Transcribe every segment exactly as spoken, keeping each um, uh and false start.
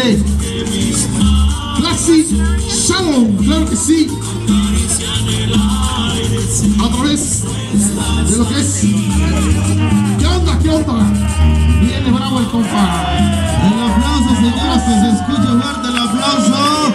de Classic Shadow, claro que sí, a través de lo que es. ¿Qué onda? ¿Qué onda? Viene bravo el compa. El aplauso, señores, que se escuche fuerte el aplauso.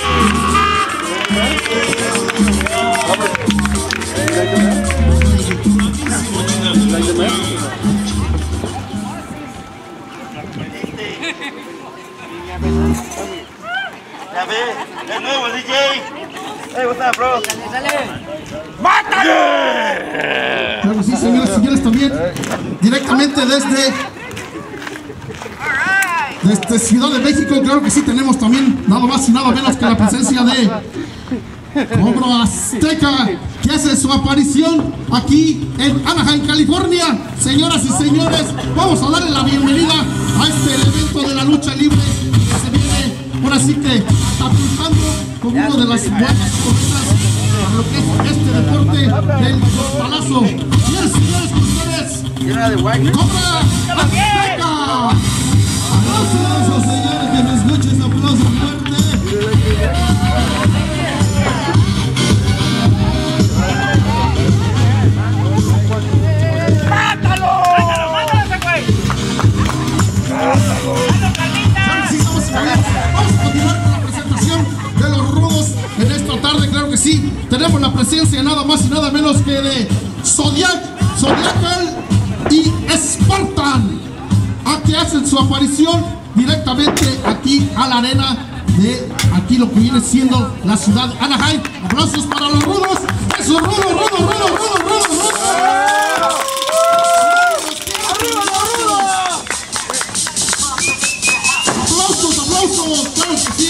Ya ve, el nuevo D J. Hey, what's up, bro? ¡Mátalo! Claro que sí, señores y señores, también directamente desde desde Ciudad de México, claro que sí, tenemos también nada más y nada menos que la presencia de Cobra Azteca, que hace su aparición aquí en Anaheim, California. Señoras y señores, vamos a darle la bienvenida a este evento de la lucha libre que se viene, ahora sí que catapultando como una de las buenas cosas para lo que es este deporte del palazo. Señores y señores, con ustedes, Cobra Azteca. Aplausos, señores, que me escuchen, aplauso fuerte. ¡Mátalo! ¡Mátalo, mátalo ese güey! ¡Mátalo! Sí, vamos, vamos a continuar con la presentación de los rudos en esta tarde, claro que sí. Tenemos la presencia nada más y nada menos que de Zodiac, Zodiacal y Spartan, a que hacen su aparición directamente aquí a la arena de aquí lo que viene siendo la ciudad de Anaheim. Aplausos para los rudos. Eso, rudos, rudos, rudos, rudos, rudos, rudos. Aplausos, aplausos, claro que sí.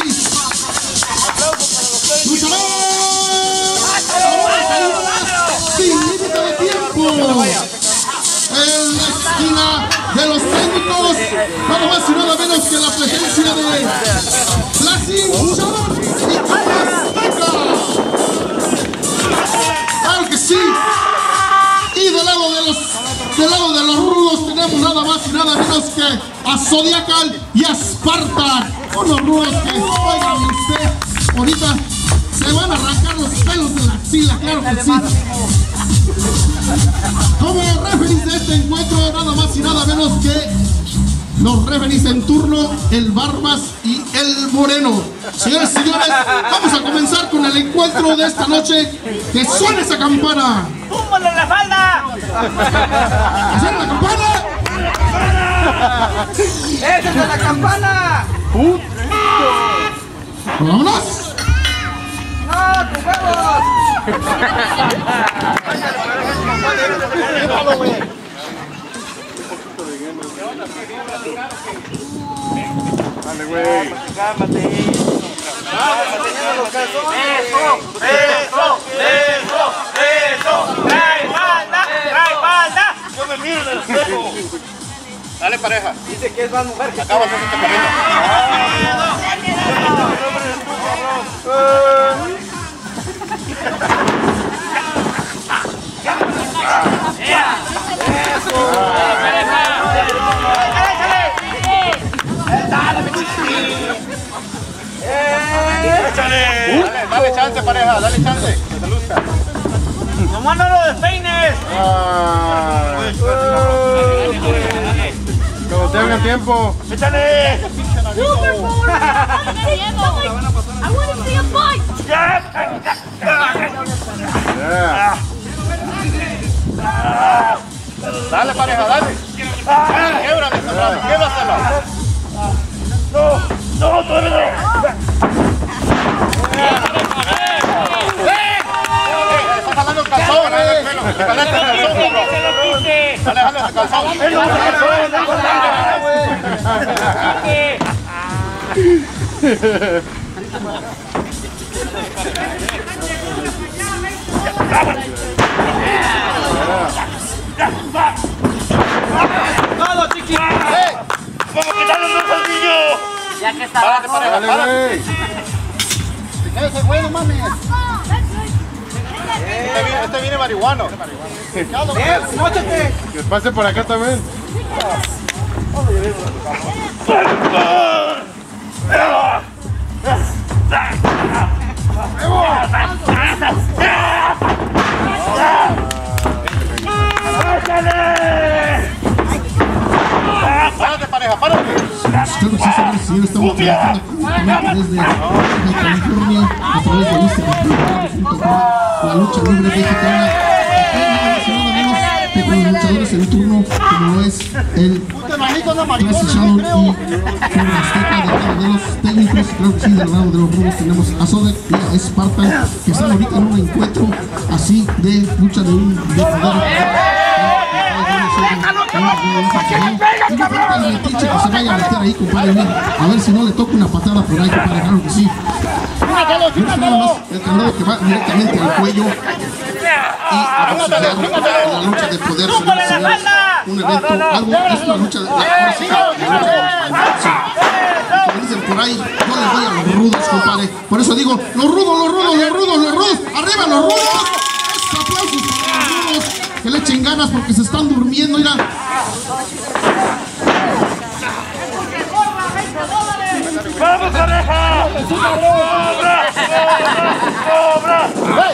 ¡Lucharán! Sin límite de tiempo. En la esquina de los técnicos, nada más y nada menos que la presencia de Classic Shadow y Cobra Azteca. Claro que sí. Y del lado de los del lado de los rudos tenemos nada más y nada menos que a Zodiacal y a Spartan. Unos rudos que, oigan usted, ahorita se van a arrancar los pelos de la axila, claro que sí. Como referees de este encuentro, nada más y nada menos que los referees en turno, el Barbas y el Moreno. Señores y señores, vamos a comenzar con el encuentro de esta noche. ¡Que suene esa campana! ¡Túmbale la falda! ¡Que suene la campana! ¡Esa es la campana! ¡Vámonos! ¡No, tus huevos! Dale, güey. Cálmate. Eso, eso, eso, eso. Trae falda, trae falda. Yo me miro en el espejo. Dale, pareja. Dice que es más mujer que Acabas de este camino. ¡Échale! Dale, dale chance, pareja. Dale chance. Que se luzca. ¡Nomás no lo despeines! Ay. Como tengan tiempo. ¡Échale! Super Bowl! I want to see a fight! Yeah. Dale, pareja, dale. Québrale, Zambrano, québrasela. ¡No! ¡No, todavía no! Está jalando el calzón, dale el pelo. Dale el calzón, bro. Dale, dale ese calzón. ¡Todo, chiqui! ¡Vamos a quitarle un bolsillo! Ya que está Párate, pareja, Dale, párate. güey. Ese güey, no mames. Este viene, este viene marihuano. ¡Móchate! Que pase por acá también. ¡Ah! claro que sí, señores y señores, estamos trabajando conjuntamente desde California a través de Mística, la lucha libre mexicana. Aquí nada más y nada menos que con los luchadores en turno, como lo es el Classic Shadow y Cobra Azteca. De cada de los técnicos, claro que sí, del lado de los rudos tenemos a Sodek y a Spartan, que están ahorita en un encuentro así de lucha de un de y no falta el metiche que se vaya a meter ahí, compadre. A ver si no le toca una patada por ahí, compadre, claro que sí. Nada más el candado que va directamente al cuello y a boxear en la lucha de poder, señores y señores. Un evento, algo, es una lucha de la fuerza, la lucha de los como dicen por ahí, no les doy a los rudos, compadre. Por eso digo, los rudos, los rudos, los rudos, los rudos, arriba los rudos. Estos aplausos para los rudos, que le echen ganas porque se están durmiendo, mira. ¡Vamos, oreja! ¡Cobra! ¡Cobra! ¡Cobra!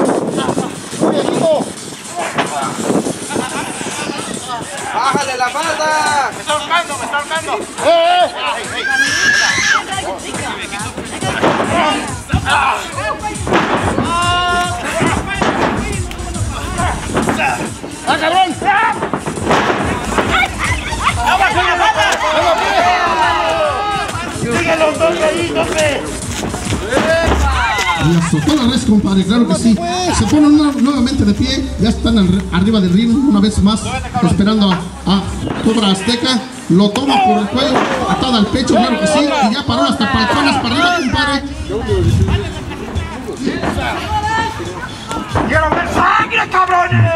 ¡Bájale la falda! ¡Me está ahorcando, me está ahorcando! ¡Eh! ¡Ah, cabrón! ¡Agua con la falda! ¡Sigue los dos ahí, hombre! Y azotó la res, compadre, claro que sí. Se ponen una, nuevamente de pie, ya están al, arriba del ring una vez más, esperando a, a Cobra Azteca. Lo toma por el cuello, atada al pecho, claro que sí, y ya paró hasta palcones para arriba, compadre. ¡Quiero ver sangre, cabrones!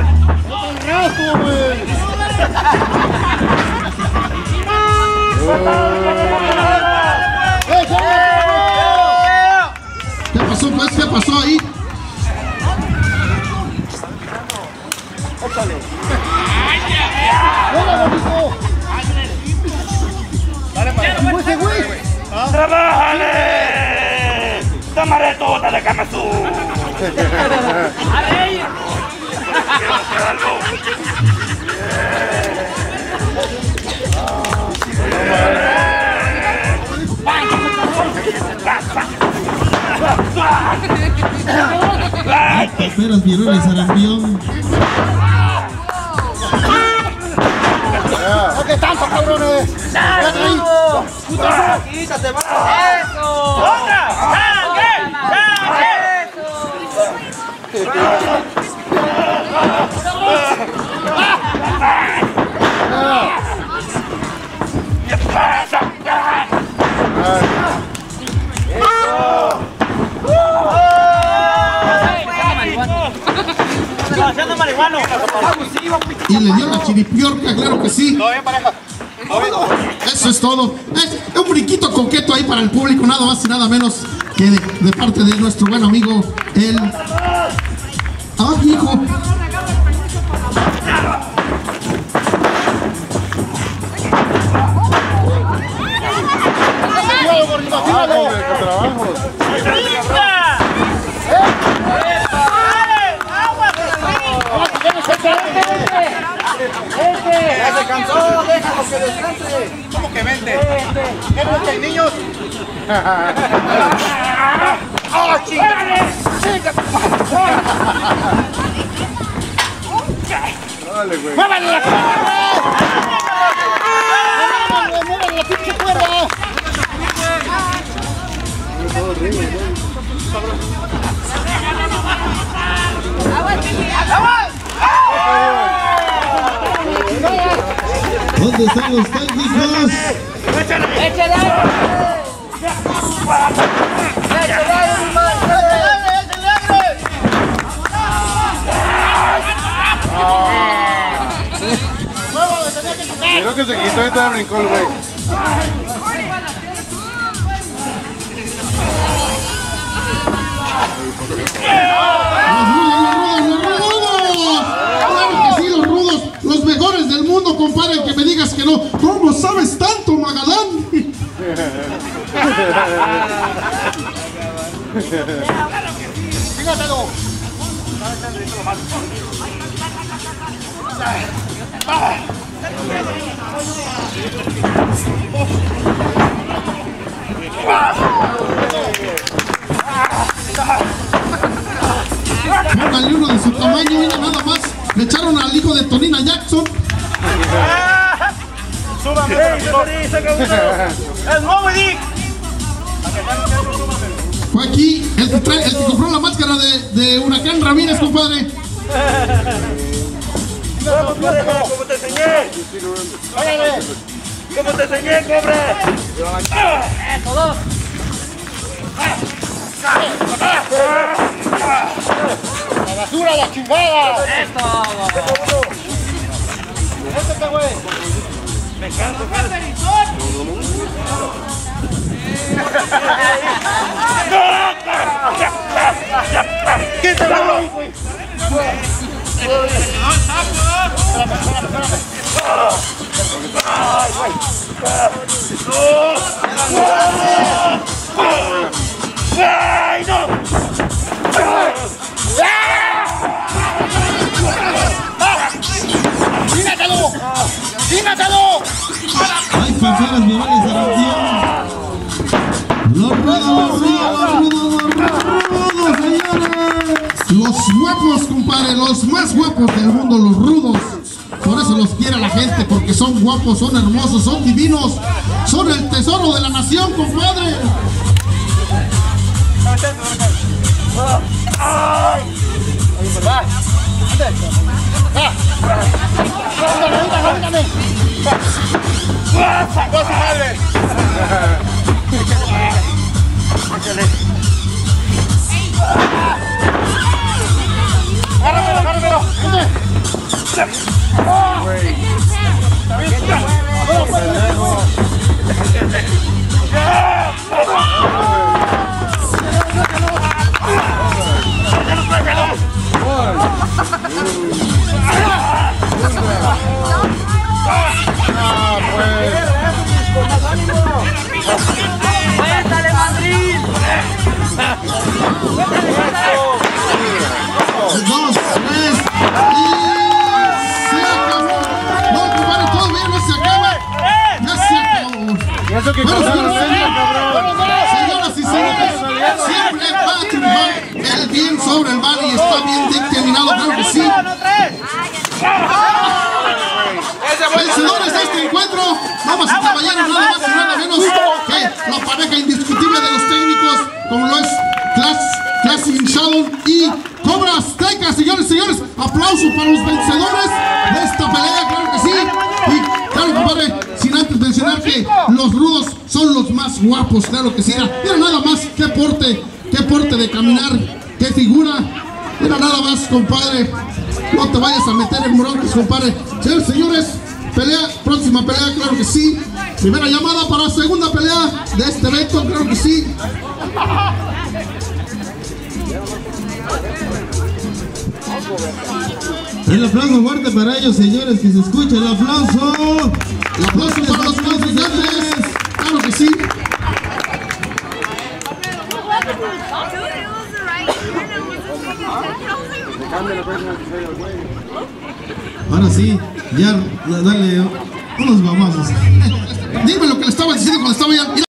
¿Qué pasó, pues? ¿Qué pasó ahí? ¡Trabájale! ¡Tómale toda de Kamasu! ¡Quiero hacer algo! Paperas, virones, sarampión. ¿Qué tanto, cabrones? ¡Quítate, va! ¡Eso! ¡Otra! ¡Sangre! ¿Qué pasa? Y le dio la chiripiorca, claro que sí. ¿Todo bien, pareja? Eso es todo. Eh, un brinquito coqueto ahí para el público, nada más y nada menos que de, de parte de nuestro buen amigo, el... ¡Ah, hijo! ¡Tíralo, gordito, tíralo! ¡Ya se cansó! ¡Déjalo que descanse! ¿Cómo que vende? ¿Qué es lo que hay, niños? ¡Oh, chingada! Dale, güey. ¡Muévale la cuerda! ¡Muévale, muévale la pinche cuerda! ¿Dónde están los técnicos? ¡Échale! ¡Échale! Creo que se quitó y te brincó el güey. ¡Claro que sí, los rudos! ¡Los mejores del mundo, compadre! Que me digas que no. ¿Cómo sabes tanto, Magadán? Fíjatelo. Póngale uno de su tamaño, mira nada más. Le echaron al hijo de Tonina Jackson. Súbame, es Moby Dick. Fue aquí el que, trae, el que compró la máscara de, de Huracán Ramírez, compadre. Como te enseñé. Como te enseñé, cobre. Eso, dos. ¡La basura, la chingada! Eso. ¡Este güey! Me canso. ¡Quítalo! ¡Ay, no! ¡Dígatelo! ¡Dígatelo! Hay fanfarras virales, Sarantión. Los rudos, los rudos, los rudos, los rudos, señores. Los guapos, compadre, los más guapos del mundo, los rudos. Por eso los quiere la gente, porque son guapos, son hermosos, son divinos, son el tesoro de la nación, compadre. ¡Agárramelo, agárramelo! ¡Cuéntale, Madrid! Dos, tres, y se acabó. No, compadre, todavía no se acaba. Ya se acabó. ¿Y eso que Bueno, cabrón? señoras, señoras y señores, siempre va a triunfar el bien sobre el mal y está bien dictaminado, claro que sí. Vencedores de este encuentro, vamos a caballeros, nada más y nada menos que la pareja indiscutible de los técnicos, como lo es Class, Classic Shadow y Cobra Azteca. Señores, señores, aplauso para los vencedores de esta pelea, claro que sí. Y claro, compadre, sin antes mencionar que los rudos son los más guapos, claro que sí. Mira, mira nada más, qué porte, qué porte de caminar, qué figura. Mira nada más, compadre. No te vayas a meter en broncas, compadre. Señores, señores, pelea, próxima pelea, claro que sí. Primera llamada para la segunda pelea de este evento, claro que sí. El aplauso fuerte para ellos, señores, que se escuche el aplauso. El aplauso para los contrincantes, claro que sí. Ahora sí, ya, dale unos mamazos. Dime lo que le estaba diciendo cuando estaba ya.